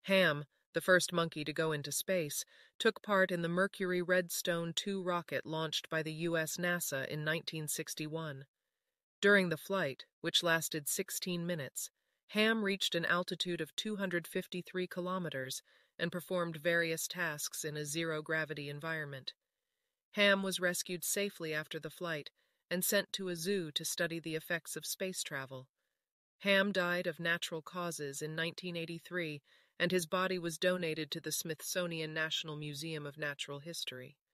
Ham, the first monkey to go into space, took part in the Mercury Redstone 2 rocket launched by the U.S. NASA in 1961. During the flight, which lasted 16 minutes, Ham reached an altitude of 253 kilometers and performed various tasks in a zero-gravity environment. Ham was rescued safely after the flight and sent to a zoo to study the effects of space travel. Ham died of natural causes in 1983, and his body was donated to the Smithsonian National Museum of Natural History.